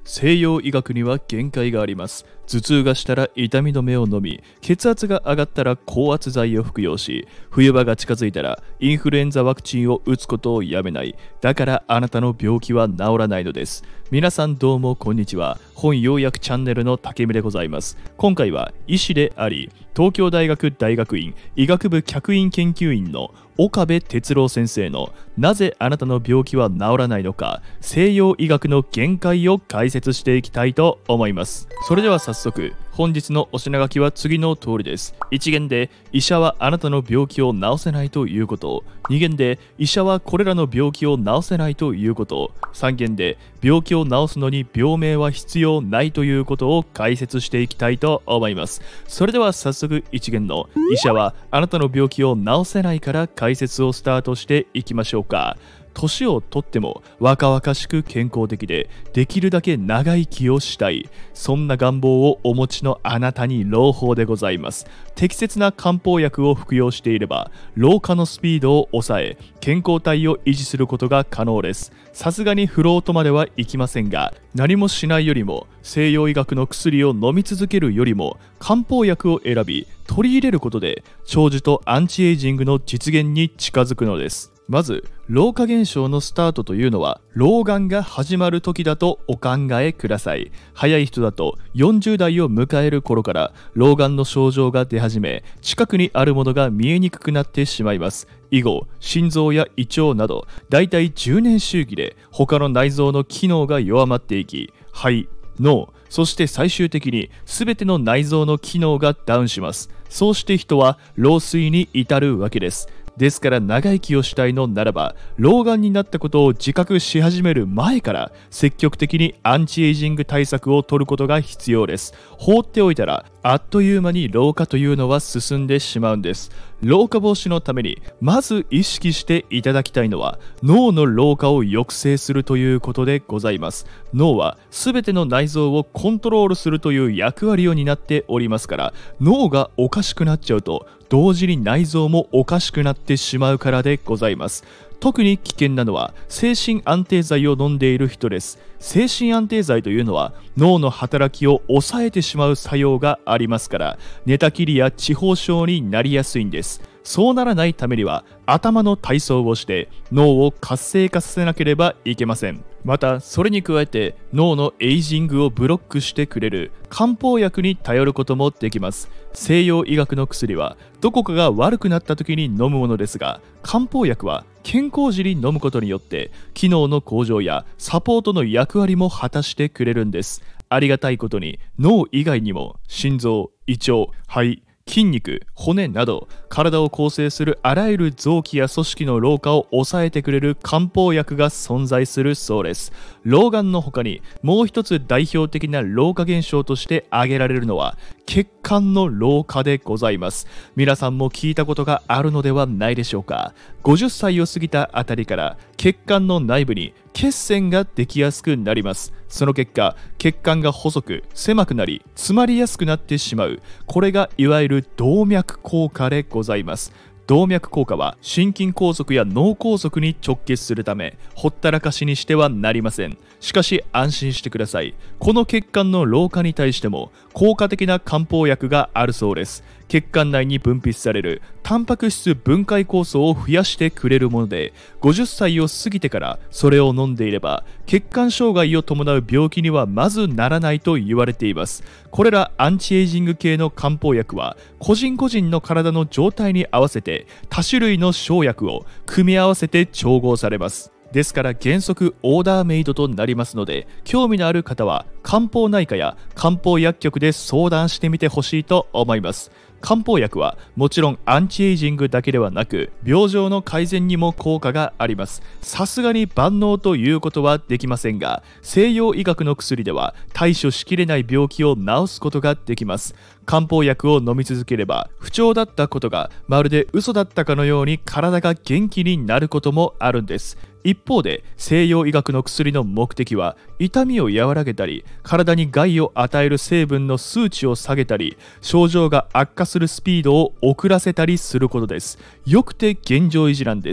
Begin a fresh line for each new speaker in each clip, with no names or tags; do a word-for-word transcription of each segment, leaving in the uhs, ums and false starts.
西洋医学には限界があります。頭痛がしたら痛み止めを飲み、血圧が上がったら高圧剤を服用し、冬場が近づいたらインフルエンザワクチンを打つことをやめない。だからあなたの病気は治らないのです。皆さんどうもこんにちは。本要約チャンネルの竹見でございます。今回は医師であり、東京大学大学院医学部客員研究員の岡部哲郎先生のなぜあなたの病気は治らないのか、西洋医学の限界を解説していきたいと思います。それでは早速、本日のお品書きは次の通りです。いち限で医者はあなたの病気を治せないということ、に限で医者はこれらの病気を治せないということ、さん限で病気を治すのに病名は必要ないということを解説していきたいと思います。それでは早速いち限の医者はあなたの病気を治せないから解説をスタートしていきましょうか。年をとっても若々しく健康的でできるだけ長生きをしたい、そんな願望をお持ちのあなたに朗報でございます。適切な漢方薬を服用していれば老化のスピードを抑え健康体を維持することが可能です。さすがに不老とまではいきませんが、何もしないよりも西洋医学の薬を飲み続けるよりも漢方薬を選び取り入れることで長寿とアンチエイジングの実現に近づくのです。まず老化現象のスタートというのは老眼が始まる時だとお考えください。早い人だとよんじゅう代を迎える頃から老眼の症状が出始め、近くにあるものが見えにくくなってしまいます。以後心臓や胃腸などだいたいじゅうねん周期で他の内臓の機能が弱まっていき、肺、脳、そして最終的に全ての内臓の機能がダウンします。そうして人は老衰に至るわけです。ですから長生きをしたいのならば、老眼になったことを自覚し始める前から積極的にアンチエイジング対策を取ることが必要です。放っておいたらあっという間に老化というのは進んでしまうんです。老化防止のためにまず意識していただきたいのは脳の老化を抑制するということでございます。脳は全ての内臓をコントロールするという役割を担っておりますから、脳がおかしくなっちゃうと同時に内臓もおかしくなってしまうからでございます。特に危険なのは精神安定剤を飲んでいる人です。精神安定剤というのは脳の働きを抑えてしまう作用がありますから、寝たきりや痴呆症になりやすいんです。そうならないためには頭の体操をして脳を活性化させなければいけません。またそれに加えて脳のエイジングをブロックしてくれる漢方薬に頼ることもできます。西洋医学の薬はどこかが悪くなった時に飲むものですが、漢方薬は健康時に飲むことによって機能の向上やサポートの役割も果たしてくれるんです。ありがたいことに脳以外にも心臓、胃腸、肺、筋肉、骨など体を構成するあらゆる臓器や組織の老化を抑えてくれる漢方薬が存在するそうです。老眼の他にもう一つ代表的な老化現象として挙げられるのは血管の老化でございます。皆さんも聞いたことがあるのではないでしょうか。ごじゅっさいを過ぎたあたりから血管の内部に血栓ができやすくなります。その結果血管が細く狭くなり詰まりやすくなってしまう。これがいわゆる動脈硬化でございます。動脈硬化は心筋梗塞や脳梗塞に直結するためほったらかしにしてはなりません。しかし安心してください。この血管の老化に対しても効果的な漢方薬があるそうです。血管内に分泌されるタンパク質分解酵素を増やしてくれるもので、ごじゅっさいを過ぎてからそれを飲んでいれば血管障害を伴う病気にはまずならないと言われています。これらアンチエイジング系の漢方薬は個人個人の体の状態に合わせて多種類の生薬を組み合わせて調合されます。ですから原則オーダーメイドとなりますので、興味のある方は漢方内科や漢方薬局で相談してみてほしいと思います。漢方薬はもちろんアンチエイジングだけではなく病状の改善にも効果があります。さすがに万能ということはできませんが、西洋医学の薬では対処しきれない病気を治すことができます。漢方薬を飲み続ければ不調だったことがまるで嘘だったかのように体が元気になることもあるんです。一方で西洋医学の薬の目的は痛みを和らげたり体に害を与える成分の数値を下げたり症状が悪化するスピードを遅らせたりすることです。よくて現状維持なんです。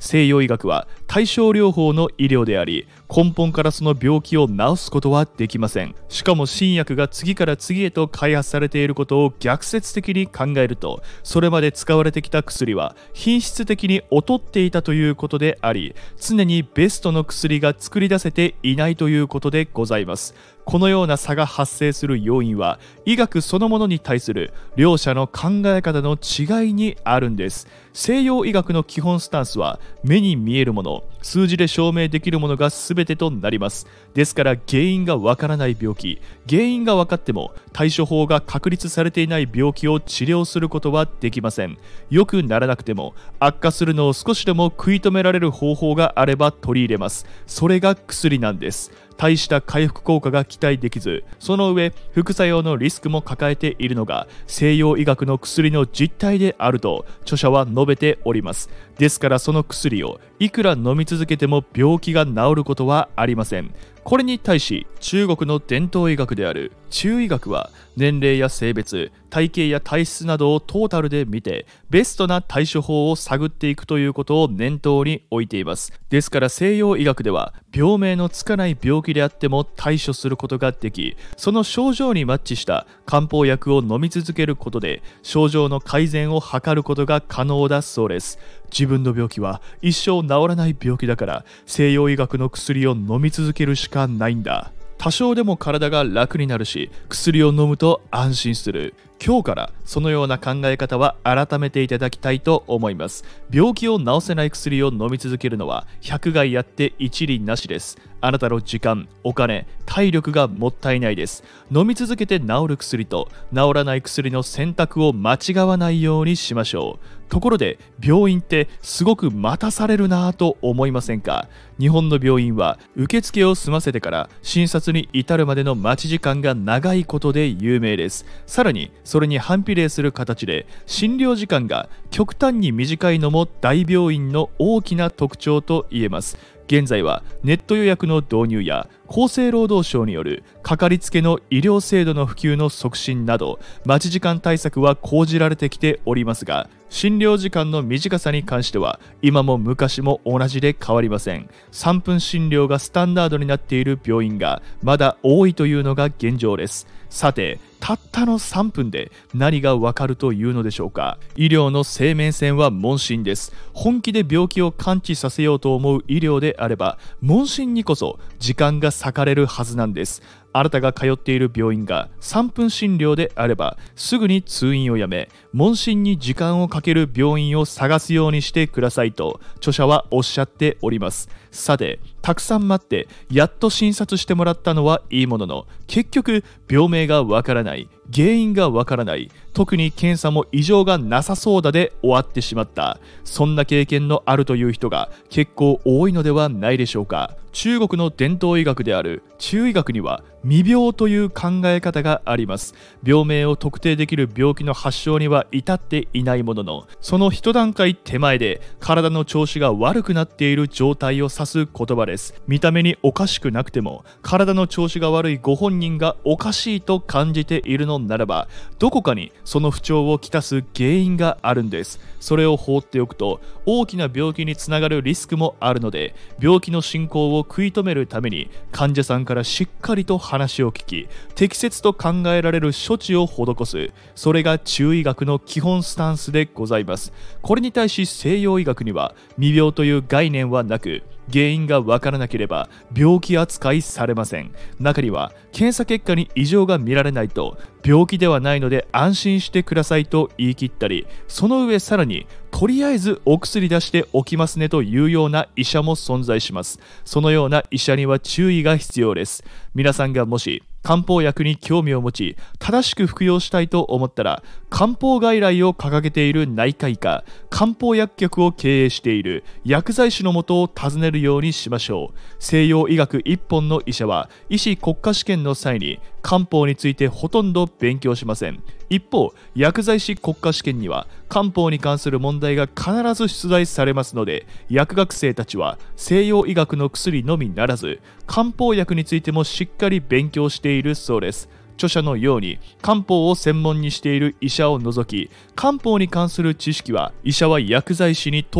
西洋医学は対症療法の医療であり、根本からその病気を治すことはできません。しかも新薬が次から次へと開発されていることを逆説的に考えると、それまで使われてきた薬は品質的に劣っていたということであり、常にベストの薬が作り出せていないということでございます。このような差が発生する要因は、医学そのものに対する両者の考え方の違いにあるんです。西洋医学の基本スタンスは、目に見えるもの、数字で証明できるものが全てとなります。ですから原因がわからない病気、原因が分かっても対処法が確立されていない病気を治療することはできません。良くならなくても悪化するのを少しでも食い止められる方法があれば取り入れます。それが薬なんです。大した回復効果が期待できず、その上副作用のリスクも抱えているのが西洋医学の薬の実態であると著者は述べております。ですからその薬をいくら飲み続けても病気が治ることはありません。これに対し中国の伝統医学である中医学は、年齢や性別、体型や体質などをトータルで見てベストな対処法を探っていくということを念頭に置いています。ですから西洋医学では病名のつかない病気であっても対処することができ、その症状にマッチした漢方薬を飲み続けることで症状の改善を図ることが可能だそうです。自分の病気は一生治らない病気だから、西洋医学の薬を飲み続けるしかないんだ。多少でも体が楽になるし、薬を飲むと安心する。今日からそのような考え方は改めていただきたいと思います。病気を治せない薬を飲み続けるのは百害あって一利なしです。あなたの時間、お金、体力がもったいないです。飲み続けて治る薬と治らない薬の選択を間違わないようにしましょう。ところで病院ってすごく待たされるなぁと思いませんか？日本の病院は受付を済ませてから診察に至るまでの待ち時間が長いことで有名です。さらにそれに反比例する形で診療時間が極端に短いのも大病院の大きな特徴と言えます。現在はネット予約の導入や厚生労働省によるかかりつけの医療制度の普及の促進など待ち時間対策は講じられてきておりますが、診療時間の短さに関しては今も昔も同じで変わりません。さんぷん診療がスタンダードになっている病院がまだ多いというのが現状です。さて、たったのさんぷんで何がわかるというのでしょうか。医療の生命線は問診です。本気で病気を完治させようと思う医療であれば、問診にこそ時間が割かれるはずなんです。あなたが通っている病院がさんぷん診療であれば、すぐに通院をやめ、問診に時間をかける病院を探すようにしてくださいと著者はおっしゃっております。さて、たくさん待ってやっと診察してもらったのはいいものの、結局病名がわからない、原因がわからない、特に検査も異常がなさそうだで終わってしまった。そんな経験のあるという人が結構多いのではないでしょうか。中国の伝統医学である中医学には未病という考え方があります。病名を特定できる病気の発症には至っていないものの、その一段階手前で体の調子が悪くなっている状態を指す言葉です。見た目におかしくなくても、体の調子が悪いご本人がおかしいと感じているのならば、どこかにその不調をきたす原因があるんです。それを放っておくと大きな病気につながるリスクもあるので、病気の進行を食い止めるために患者さんからしっかりと話を聞き、適切と考えられる処置を施す、それが中医学の基本スタンスでございます。これに対し西洋医学には未病という概念はなく、原因がわからなければ病気扱いされません。中には検査結果に異常が見られないと病気ではないので安心してくださいと言い切ったり、その上さらにとりあえずお薬出しておきますねというような医者も存在します。そのような医者には注意が必要です。皆さんがもし漢方薬に興味を持ち正しく服用したいと思ったら、漢方外来を掲げている内科医か漢方薬局を経営している薬剤師のもとを訪ねるようにしましょう。西洋医学一本の医者は医師国家試験の際に漢方についてほとんど勉強しません。一方、薬剤師国家試験には漢方に関する問題が必ず出題されますので、薬学生たちは西洋医学の薬のみならず漢方薬についてもしっかり勉強しているそうです。著者のように漢方を専門にしている医者を除き、漢方に関する知識は医者は薬剤師に遠く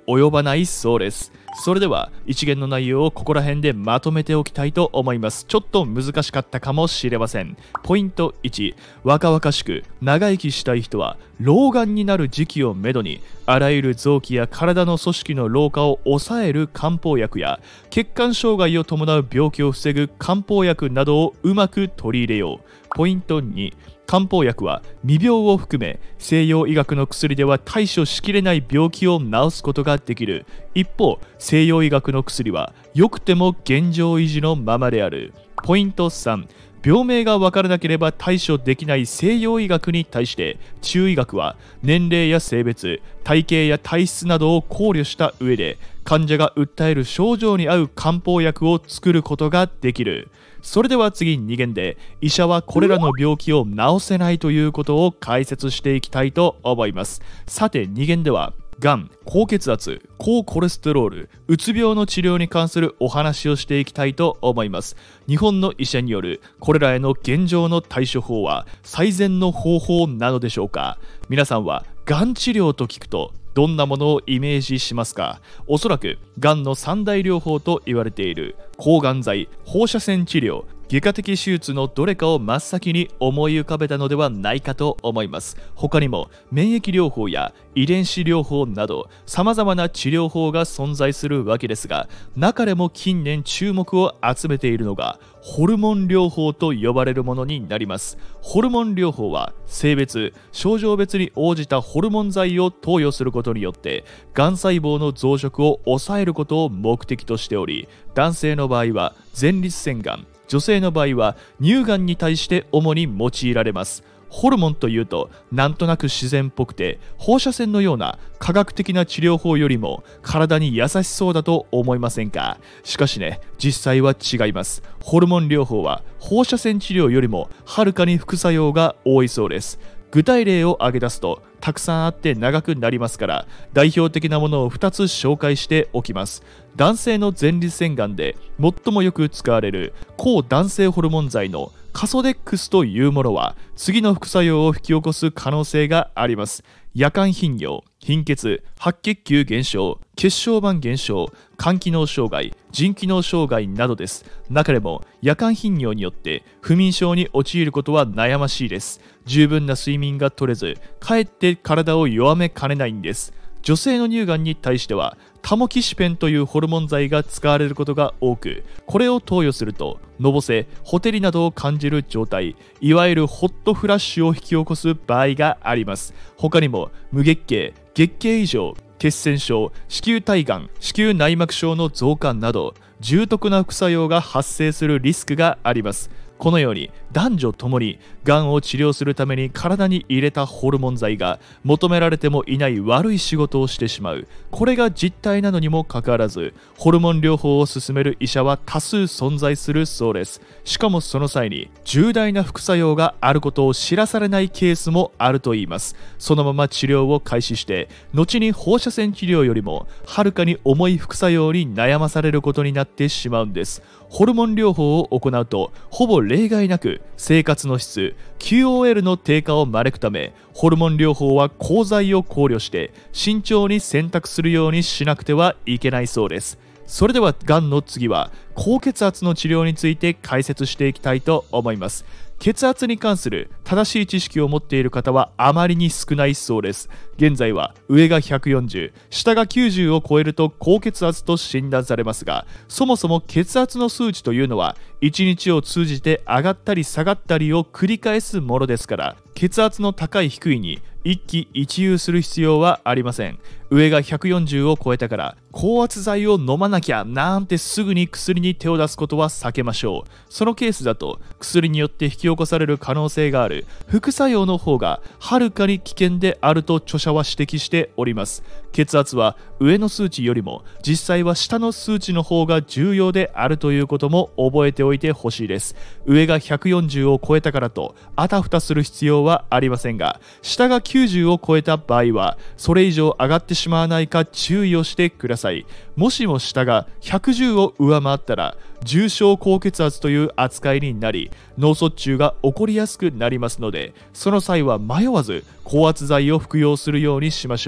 及ばないそうです。それでは一元の内容をここら辺でまとめておきたいと思います。ちょっと難しかったかもしれません。ポイントいち、若々しく長生きしたい人は老眼になる時期をめどにあらゆる臓器や体の組織の老化を抑える漢方薬や血管障害を伴う病気を防ぐ漢方薬などをうまく取り入れよう。ポイントに、漢方薬は未病を含め西洋医学の薬では対処しきれない病気を治すことができる。一方、西洋医学の薬は良くても現状維持のままである。ポイントさん、病名が分からなければ対処できない西洋医学に対して中医学は年齢や性別、体型や体質などを考慮した上で患者が訴える症状に合う漢方薬を作ることができる。それでは次に限で医者はこれらの病気を治せないということを解説していきたいと思います。さてに限ではがん、高血圧、高コレステロール、うつ病の治療に関するお話をしていきたいと思います。日本の医者によるこれらへの現状の対処法は最善の方法なのでしょうか。皆さんはがん治療と聞くとどんなものをイメージしますか。おそらくがんの三大療法と言われている抗がん剤、放射線治療、外科的手術のどれかを真っ先に思い浮かべたのではないかと思います。他にも免疫療法や遺伝子療法など様々な治療法が存在するわけですが、中でも近年注目を集めているのがホルモン療法と呼ばれるものになります。ホルモン療法は性別、症状別に応じたホルモン剤を投与することによってがん細胞の増殖を抑えることを目的としており、男性の場合は前立腺がん、女性の場合は乳がんに対して主に用いられます。ホルモンというとなんとなく自然っぽくて放射線のような科学的な治療法よりも体に優しそうだと思いませんか。しかしね、実際は違います。ホルモン療法は放射線治療よりもはるかに副作用が多いそうです。具体例を挙げ出すとたくさんあって長くなりますから代表的なものをふたつ紹介しておきます。男性の前立腺がんで最もよく使われる抗男性ホルモン剤のカソデックスというものは次の副作用を引き起こす可能性があります。夜間頻尿、貧血、白血球減少、血小板減少、肝機能障害、腎機能障害などです。中でも夜間頻尿によって不眠症に陥ることは悩ましいです。十分な睡眠が取れず、かえって体を弱めかねないんです。女性の乳がんに対してはタモキシペンというホルモン剤が使われることが多く、これを投与するとのぼせ、ほてりなどを感じる状態、いわゆるホットフラッシュを引き起こす場合があります。他にも無月経、月経異常、血栓症、子宮体がん、子宮内膜症の増加など重篤な副作用が発生するリスクがあります。このように男女ともにがんを治療するために体に入れたホルモン剤が求められてもいない悪い仕事をしてしまう、これが実態なのにもかかわらずホルモン療法を進める医者は多数存在するそうです。しかもその際に重大な副作用があることを知らされないケースもあるといいます。そのまま治療を開始して後に放射線治療よりもはるかに重い副作用に悩まされることになってしまうんです。ホルモン療法を行うとほぼ例外なく生活の質 キューオーエル の低下を招くため、ホルモン療法は功罪を考慮して慎重に選択するようにしなくてはいけないそうです。それではがんの次は高血圧の治療について解説していきたいと思います。血圧に関する正しい知識を持っている方はあまりに少ないそうです。現在は上がひゃくよんじゅう、下がきゅうじゅうを超えると高血圧と診断されますが、そもそも血圧の数値というのはいちにちを通じて上がったり下がったりを繰り返すものですから、血圧の高い低いに一喜一憂する必要はありません。上がひゃくよんじゅうを超えたから高圧剤を飲まなきゃなんてすぐに薬に手を出すことは避けましょう。そのケースだと薬によって引き起こされる可能性がある副作用の方がはるかに危険であると著者は指摘しております。血圧は上の数値よりも実際は下の数値の方が重要であるということも覚えておいてほしいです。上がひゃくよんじゅうを超えたからとあたふたする必要はありませんが、下がきゅうじゅうを超えた場合はそれ以上上がってしまわないか注意をしてください。もしも下がひゃくじゅうを上回ったら重症高血圧という扱いになり脳卒中が起こりやすくなりますので、その際は迷わず高圧剤を服用するようにしましょう。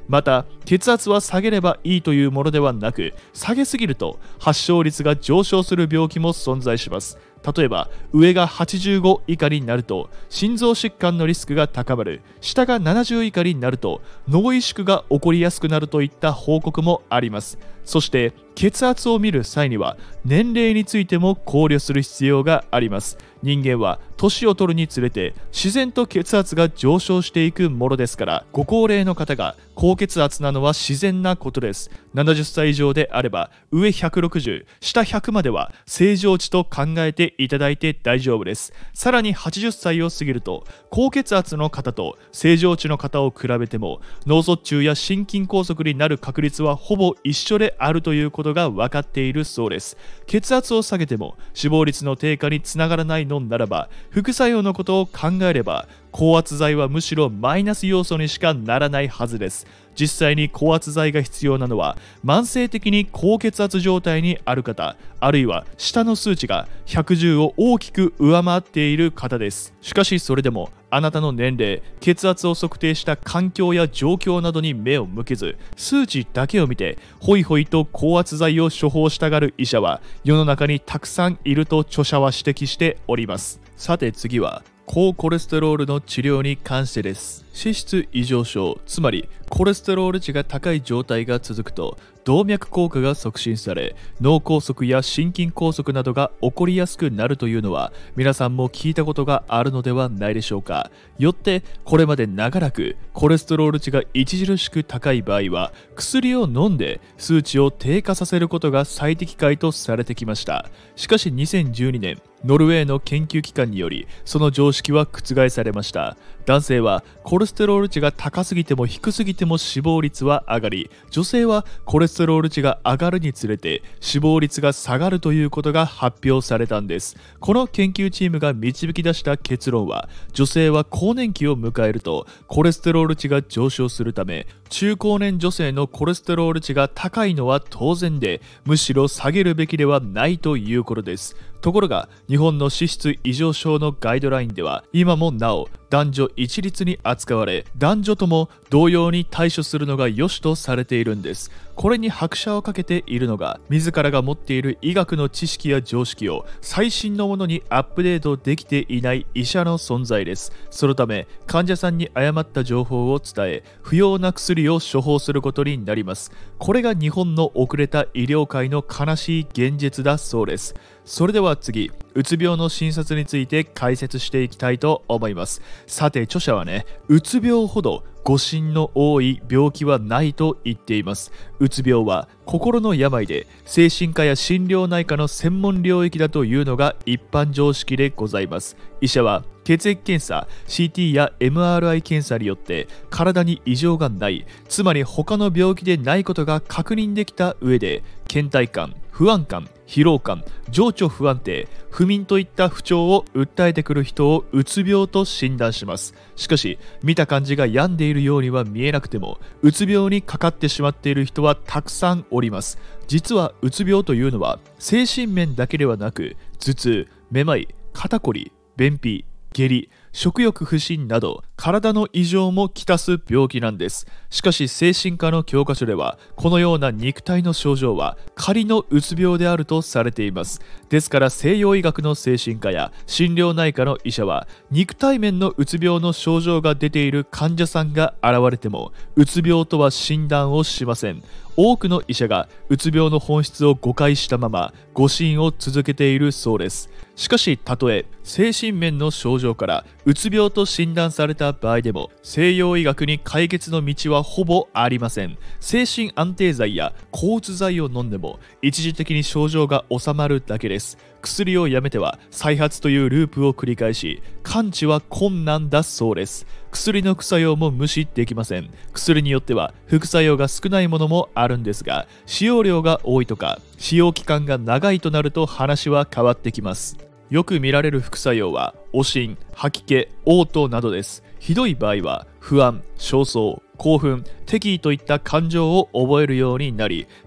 また血圧は下げればいいというものではなく、下げすぎると発症率が上昇する病気も存在します。例えば上がはちじゅうご以下になると心臓疾患のリスクが高まる、下がななじゅう以下になると脳萎縮が起こりやすくなるといった報告もあります。そして血圧を見る際には年齢についても考慮する必要があります。人間は年を取るにつれて自然と血圧が上昇していくものですから、ご高齢の方が高血圧なのは自然なことです。ななじゅっさい以上であれば上ひゃくろくじゅう、下ひゃくまでは正常値と考えていただいて大丈夫です。さらにはちじゅっさいを過ぎると高血圧の方と正常値の方を比べても脳卒中や心筋梗塞になる確率はほぼ一緒であるということが分かっているそうです。血圧を下げても死亡率の低下につながらないのならば、副作用のことを考えれば高圧剤はむしろマイナス要素にしかならないはずです。実際に高圧剤が必要なのは慢性的に高血圧状態にある方、あるいは下の数値がひゃくじゅうを大きく上回っている方です。しかしそれでもあなたの年齢、血圧を測定した環境や状況などに目を向けず、数値だけを見てホイホイと高圧剤を処方したがる医者は世の中にたくさんいると著者は指摘しております。さて次は高コレステロールの治療に関してです。脂質異常症、つまりコレステロール値が高い状態が続くと動脈硬化が促進され、脳梗塞や心筋梗塞などが起こりやすくなるというのは皆さんも聞いたことがあるのではないでしょうか。よってこれまで長らくコレステロール値が著しく高い場合は薬を飲んで数値を低下させることが最適解とされてきました。しかしにせんじゅうにねん、ノルウェーの研究機関によりその常識は覆されました。男性はコレステロール値が高すぎても低すぎても死亡率は上がり、女性はコレステロール値が上がるにつれて死亡率が下がるということが発表されたんです。この研究チームが導き出した結論は、女性は更年期を迎えるとコレステロール値が上昇するため、中高年女性のコレステロール値が高いのは当然で、むしろ下げるべきではないということです。ところが日本の脂質異常症のガイドラインでは今もなお男女一律に扱われ、男女とも同様に対処するのが良しとされているんです。これに拍車をかけているのが、自らが持っている医学の知識や常識を最新のものにアップデートできていない医者の存在です。そのため患者さんに誤った情報を伝え、不要な薬を処方することになります。これが日本の遅れた医療界の悲しい現実だそうです。それでは次、うつ病の診察について解説していきたいと思います。さて著者はね、うつ病ほど誤診の多い病気はないと言っています。うつ病は心の病で、精神科や心療内科の専門領域だというのが一般常識でございます。医者は血液検査、シーティー や エムアールアイ 検査によって体に異常がない、つまり他の病気でないことが確認できた上で、倦怠感、不安感、疲労感、情緒不安定、不眠といった不調を訴えてくる人をうつ病と診断します。しかし見た感じが病んでいるようには見えなくても、うつ病にかかってしまっている人はたくさんおります。実はうつ病というのは精神面だけではなく、頭痛、めまい、肩こり、便秘、下痢、食欲不振など体の異常もきたす病気なんです。しかし精神科の教科書ではこのような肉体の症状は仮のうつ病であるとされています。ですから西洋医学の精神科や心療内科の医者は、肉体面のうつ病の症状が出ている患者さんが現れてもうつ病とは診断をしません。多くの医者がうつ病の本質を誤解したまま誤診を続けているそうです。しかし、たとえ精神面の症状からうつ病と診断された場合でも、西洋医学に解決の道はほぼありません。精神安定剤や抗うつ剤を飲んでも一時的に症状が治まるだけです。薬をやめては再発というループを繰り返し、完治は困難だそうです。薬の副作用も無視できません。薬によっては副作用が少ないものもあるんですが、使用量が多いとか使用期間が長いとなると話は変わってきます。よく見られる副作用は悪心、吐き気、嘔吐などです。ひどい場合は不安、焦燥、興奮、敵意といった感情を覚えるようになり、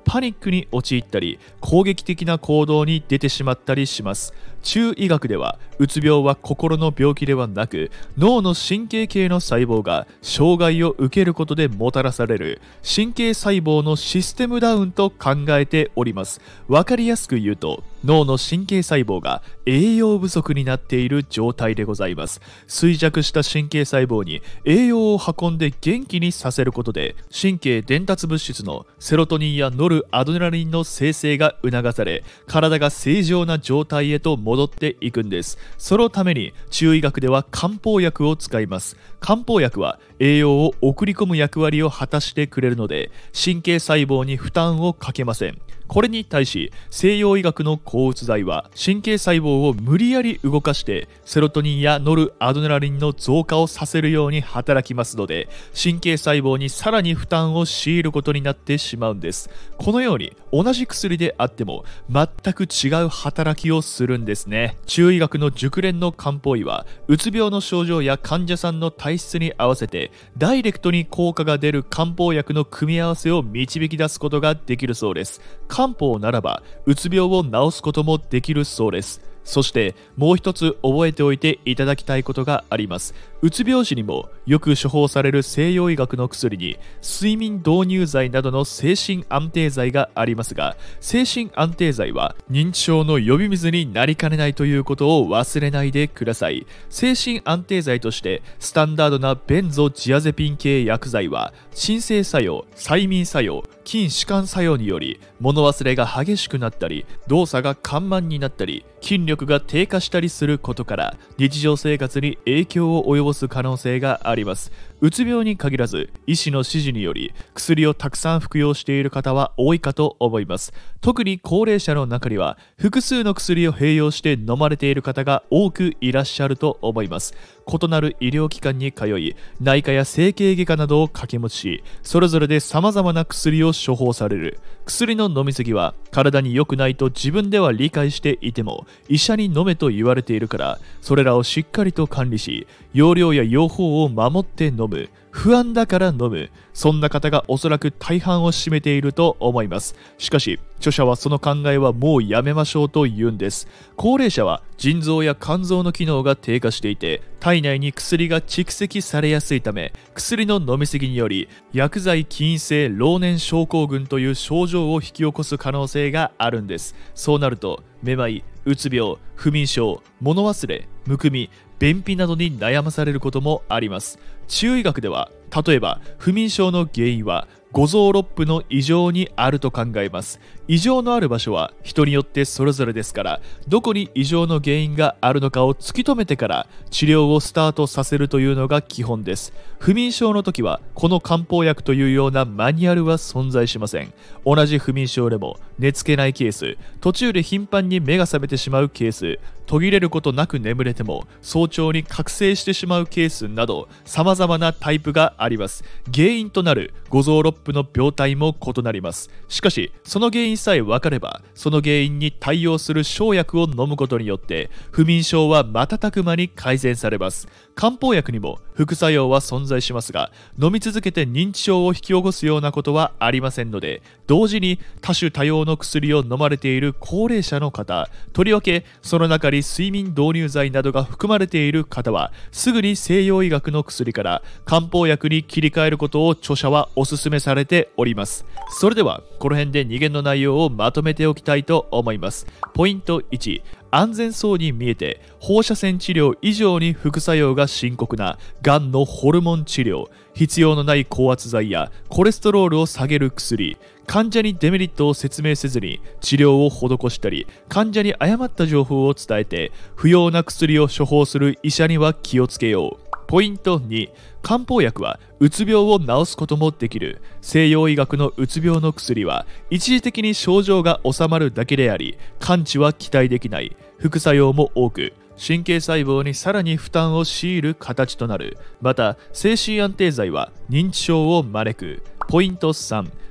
パニックに陥ったり攻撃的な行動に出てしまったりします。中医学ではうつ病は心の病気ではなく、脳の神経系の細胞が障害を受けることでもたらされる神経細胞のシステムダウンと考えております。わかりやすく言うと、脳の神経細胞が栄養不足になっている状態でございます。衰弱した神経細胞に栄養を運んで元気にさせることで、神経伝達物質のセロトニンやノルアドレナリンの生成が促され、体が正常な状態へと戻っていくんです。そのために中医学では漢方薬を使います。漢方薬は栄養を送り込む役割を果たしてくれるので、神経細胞に負担をかけません。これに対し西洋医学の抗うつ剤は神経細胞を無理やり動かしてセロトニンやノルアドレナリンの増加をさせるように働きますので、神経細胞にさらに負担を強いることになってしまうんです。このように同じ薬であっても全く違う働きをするんですね。中医学の熟練の漢方医はうつ病の症状や患者さんの体質に合わせてダイレクトに効果が出る漢方薬の組み合わせを導き出すことができるそうです。漢方ならばうつ病を治すこともできるそうです。そしてもう一つ覚えておいていただきたいことがあります。うつ病時にもよく処方される西洋医学の薬に睡眠導入剤などの精神安定剤がありますが、精神安定剤は認知症の呼び水になりかねないということを忘れないでください。精神安定剤としてスタンダードなベンゾジアゼピン系薬剤は鎮静作用、催眠作用、筋弛緩作用により物忘れが激しくなったり、動作が緩慢になったり、筋力が低下したりすることから日常生活に影響を及ぼす可能性があります。うつ病に限らず医師の指示により薬をたくさん服用している方は多いかと思います。特に高齢者の中には複数の薬を併用して飲まれている方が多くいらっしゃると思います。異なる医療機関に通い、内科や整形外科などを掛け持ちし、それぞれで様々な薬を処方される。薬の飲みすぎは体に良くないと自分では理解していても医者に飲めと言われているから、それらをしっかりと管理し、用量や用法を守って飲む。不安だから飲む。そんな方がおそらく大半を占めていると思います。しかし著者はその考えはもうやめましょうと言うんです。高齢者は腎臓や肝臓の機能が低下していて、体内に薬が蓄積されやすいため、薬の飲みすぎにより薬剤起因性老年症候群という症状を引き起こす可能性があるんです。そうなるとめまい、うつ病、不眠症、物忘れ、むくみ、便秘などに悩まされることもあります。中医学では例えば不眠症の原因は五臓六腑の異常にあると考えます。異常のある場所は人によってそれぞれですから、どこに異常の原因があるのかを突き止めてから治療をスタートさせるというのが基本です。不眠症の時はこの漢方薬というようなマニュアルは存在しません。同じ不眠症でも寝つけないケース、途中で頻繁に目が覚めてしまうケース、途切れることなく眠れても早朝に覚醒してしまうケースなど様々なタイプがあります。原因となる五臓六腑の病態も異なります。しかしその原因さえ分かれば、その原因に対応する生薬を飲むことによって不眠症は瞬く間に改善されます。漢方薬にも副作用は存在しますが、飲み続けて認知症を引き起こすようなことはありませんので、同時に多種多様の薬を飲まれている高齢者の方、とりわけその中に睡眠導入剤などが含まれている方は、すぐに西洋医学の薬から漢方薬に切り替えることを著者はお勧めされております。それではこの辺でに限の内容をまとめておきたいと思います。ポイントいち、安全そうに見えて放射線治療以上に副作用が深刻ながんのホルモン治療、必要のない高圧剤やコレステロールを下げる薬、患者にデメリットを説明せずに治療を施したり、患者に誤った情報を伝えて不要な薬を処方する医者には気をつけよう。ポイントに、漢方薬はうつ病を治すこともできる。西洋医学のうつ病の薬は一時的に症状が治まるだけであり、完治は期待できない。副作用も多く、神経細胞にさらに負担を強いる形となる。また精神安定剤は認知症を招く。ポイントさん、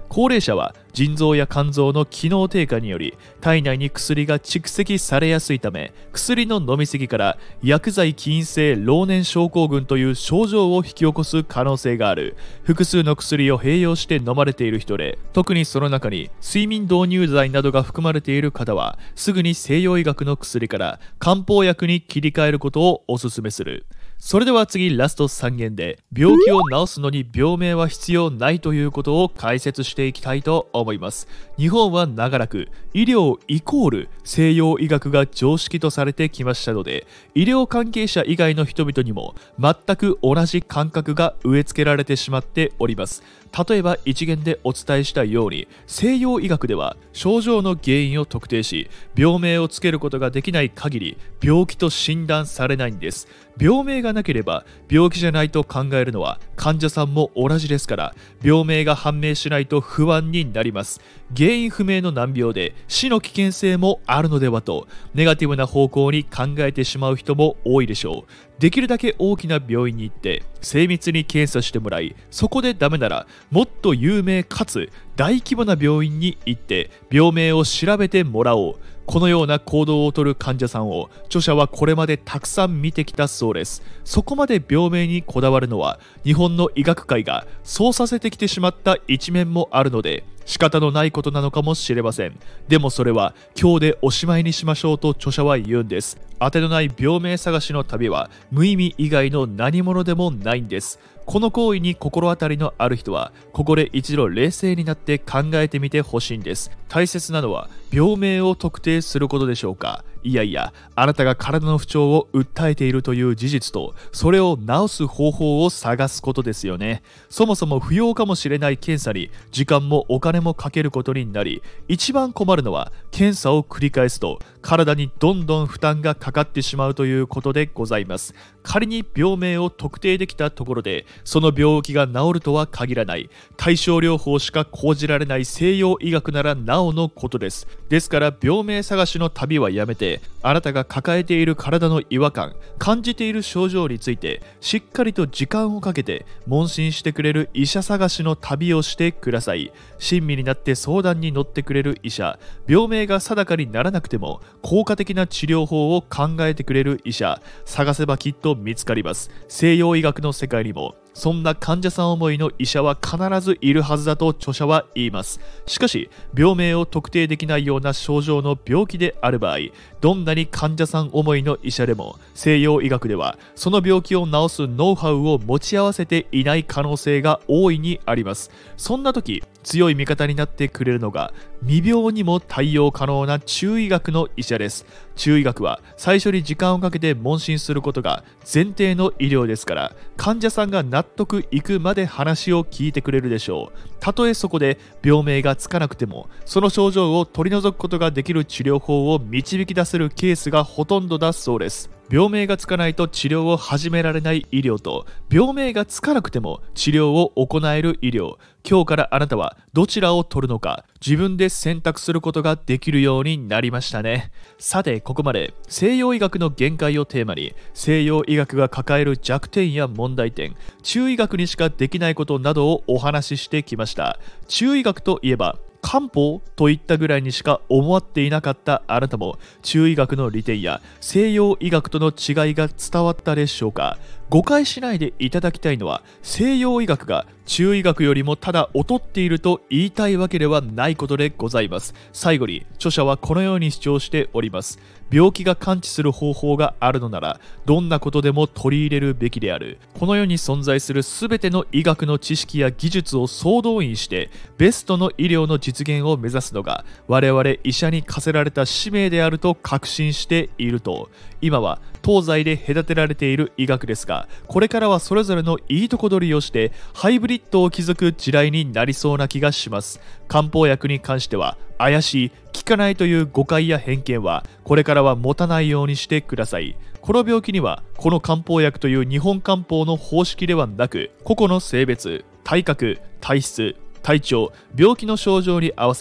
高齢者は腎臓や肝臓の機能低下により体内に薬が蓄積されやすいため、薬の飲み過ぎから薬剤起因性老年症候群という症状を引き起こす可能性がある。複数の薬を併用して飲まれている人で、特にその中に睡眠導入剤などが含まれている方は、すぐに西洋医学の薬から漢方薬に切り替えることをお勧めする。それでは次、ラストさんげんで病気を治すのに病名は必要ないということを解説していきたいと思います。日本は長らく医療イコール西洋医学が常識とされてきましたので、医療関係者以外の人々にも全く同じ感覚が植え付けられてしまっております。例えば一元でお伝えしたように、西洋医学では症状の原因を特定し病名をつけることができない限り病気と診断されないんです。病名がなければ病気じゃないと考えるのは患者さんも同じですから、病名が判明しないと不安になります。原因不明の難病で死の危険性もあるのではとネガティブな方向に考えてしまう人も多いでしょう。できるだけ大きな病院に行って精密に検査してもらい、そこでダメならもっと有名かつ大規模な病院に行って病名を調べてもらおう。このような行動をとる患者さんを著者はこれまでたくさん見てきたそうです。そこまで病名にこだわるのは日本の医学界がそうさせてきてしまった一面もあるので仕方のないことなのかもしれません。でもそれは今日でおしまいにしましょうと著者は言うんです。当てのない病名探しの旅は無意味以外の何者でもないんです。この行為に心当たりのある人はここで一度冷静になって考えてみてほしいんです。大切なのは病名を特定することでしょうか。いやいや、あなたが体の不調を訴えているという事実とそれを治す方法を探すことですよね。そもそも不要かもしれない検査に時間もお金もかけることになり、一番困るのは検査を繰り返すと体にどんどん負担がかかってしまうということでございます。仮に病名を特定できたところでその病気が治るとは限らない対症療法しか講じられない西洋医学ならなおのことです。ですから病名探しの旅はやめて、あなたが抱えている体の違和感、感じている症状についてしっかりと時間をかけて問診してくれる医者探しの旅をしてください。親身になって相談に乗ってくれる医者、病名が定かにならなくても効果的な治療法を考えてくれる医者、探せばきっと見つかります。西洋医学の世界にもそんな患者さん思いの医者は必ずいるはずだと著者は言います。しかし病名を特定できないような症状の病気である場合、どんなに患者さん思いの医者でも西洋医学ではその病気を治すノウハウを持ち合わせていない可能性が大いにあります。そんな時強い味方になってくれるのが未病にも対応可能な中医学の医者です。中医学は最初に時間をかけて問診することが前提の医療ですから、患者さんが納得いくまで話を聞いてくれるでしょう。たとえそこで病名がつかなくてもその症状を取り除くことができる治療法を導き出せるケースがほとんどだそうです。病名がつかないと治療を始められない医療と、病名がつかなくても治療を行える医療、今日からあなたはどちらを取るのか自分で選択することができるようになりましたね。さてここまで西洋医学の限界をテーマに西洋医学が抱える弱点や問題点、中医学にしかできないことなどをお話ししてきました。中医学といえば漢方といったぐらいにしか思っていなかったあなたも中医学の利点や西洋医学との違いが伝わったでしょうか。誤解しないでいただきたいのは、西洋医学が中医学よりもただ劣っていると言いたいわけではないことでございます。最後に著者はこのように主張しております。病気が完治する方法があるのならどんなことでも取り入れるべきである。この世に存在するすべての医学の知識や技術を総動員してベストの医療の実現を目指すのが我々医者に課せられた使命であると確信していると。今は東西で隔てられている医学ですが、これからはそれぞれのいいとこ取りをしてハイブリッドを築く時代になりそうな気がします。漢方薬に関しては怪しい、効かないという誤解や偏見はこれからは持たないようにしてください。この病気にはこの漢方薬という日本漢方の方式ではなく、個々の性別、体格、体質、体調、病気の症状に合わせ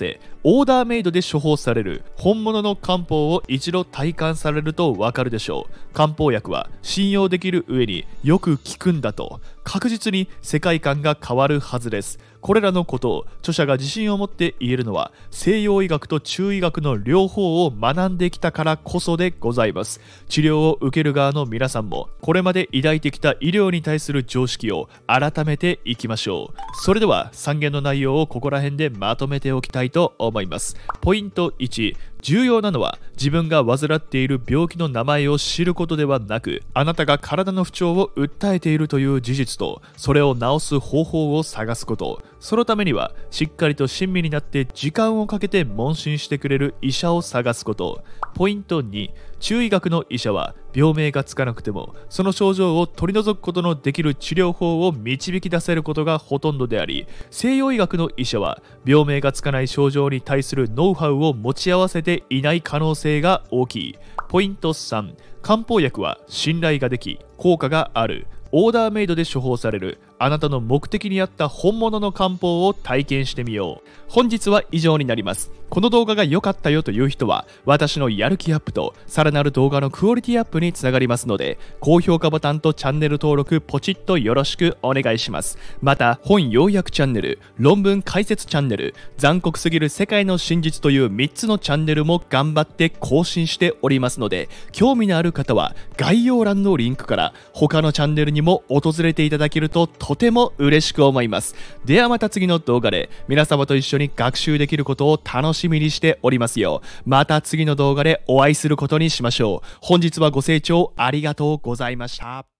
オーダーメイドで処方される本物の漢方を一度体感されるとわかるでしょう。漢方薬は信用できる上によく効くんだと確実に世界観が変わるはずです。これらのことを著者が自信を持って言えるのは西洋医学と中医学の両方を学んできたからこそでございます。治療を受ける側の皆さんもこれまで抱いてきた医療に対する常識を改めていきましょう。それではさんげんの内容をここら辺でまとめておきたいと思います。ポイントいち、重要なのは自分が患っている病気の名前を知ることではなく、あなたが体の不調を訴えているという事実とそれを治す方法を探すこと。そのためにはしっかりと親身になって時間をかけて問診してくれる医者を探すこと。ポイントに、中医学の医者は病名がつかなくてもその症状を取り除くことのできる治療法を導き出せることがほとんどであり、西洋医学の医者は病名がつかない症状に対するノウハウを持ち合わせていない可能性が大きい。ポイントさん、漢方薬は信頼ができ効果がある。オーダーメイドで処方されるあなたの目的に合った本物の漢方を体験してみよう。本日は以上になります。この動画が良かったよという人は私のやる気アップとさらなる動画のクオリティアップにつながりますので、高評価ボタンとチャンネル登録ポチッとよろしくお願いします。また本要約チャンネル、論文解説チャンネル、残酷すぎる世界の真実というみっつのチャンネルも頑張って更新しておりますので、興味のある方は概要欄のリンクから他のチャンネルにも訪れていただけるととても嬉しく思います。ではまた次の動画で皆様と一緒に学習できることを楽しみにしておりますよ。また次の動画でお会いすることにしましょう。本日はご清聴ありがとうございました。